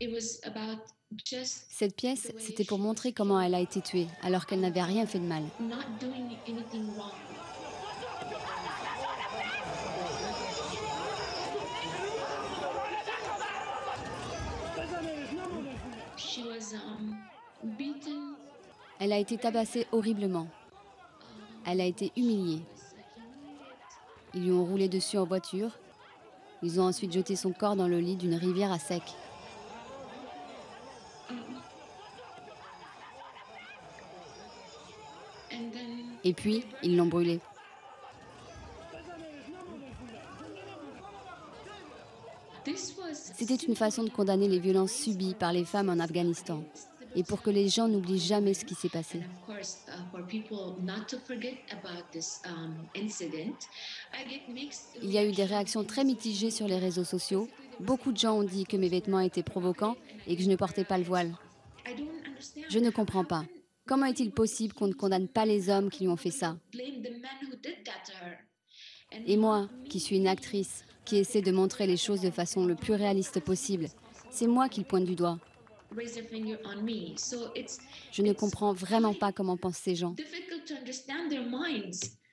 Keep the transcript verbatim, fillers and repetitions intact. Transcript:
Cette pièce, c'était pour montrer comment elle a été tuée, alors qu'elle n'avait rien fait de mal. She was um, beaten Elle a été tabassée horriblement. Elle a Um, été she humiliée. was like humiliated. Ils lui ont roulé dessus en voiture. Ils ont ensuite jeté son corps dans le lit d'une rivière à sec. Um, and then Et puis, they burned ils l'ont her. brûlée. This was C'était une façon de simply condamner les to violences raise subies par les femmes en awareness Afghanistan against the et pour que les gens brutality n'oublient of jamais ce women, qui s'est passé. and of course, uh, for people not to forget about this um, incident. I get mixed Il y a eu des reaction réactions in the très social mitigées sur les media. réseaux sociaux. Basically, they were Beaucoup de saying gens that ont my dit que mes clothes vêtements were étaient provocants provocative and I et que je ne didn't portais wear pas le it. voile. I don't understand Je ne how, comprends how pas. can Comment est-il nobody was possible qu'on ne accused of condamne pas murder? les How hommes qui can lui ont fait nobody ça? would blame the man who did that to her? And Et moi, not qui me suis une being actrice, qui uh, the essaie de montrer les actor choses de façon le and plus people réaliste as possible, much as c'est possible moi and qu'ils pointent du doigt. raise their finger on me. So it's Je ne it's comprends vraiment quite pas comment pensent ces gens. difficult to understand their minds.